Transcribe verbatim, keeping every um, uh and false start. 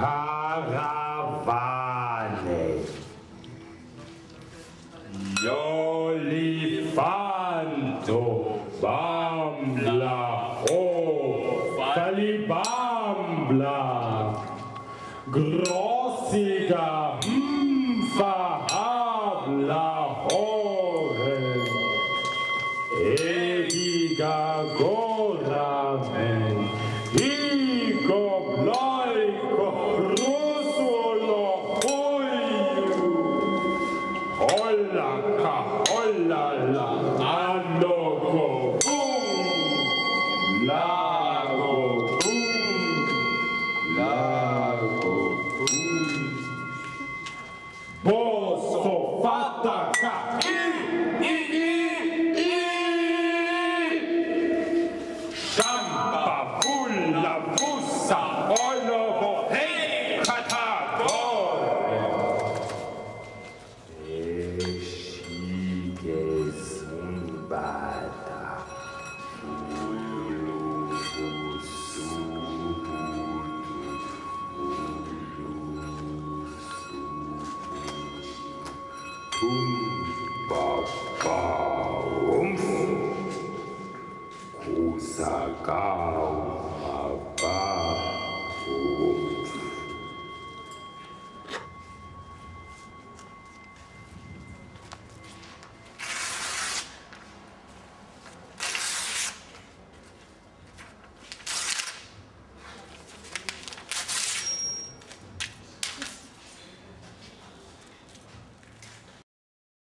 Karawane. L'olifanto bambla oh falibambla grossiga mfahabla oren egiga goramen higo bloiko rusulo huyu holla ka holla la anoko bum lago bum lago bum bosso fatta ka i i i i shampa bulla bussa olovo hei katadore eshige zumbada Kusagao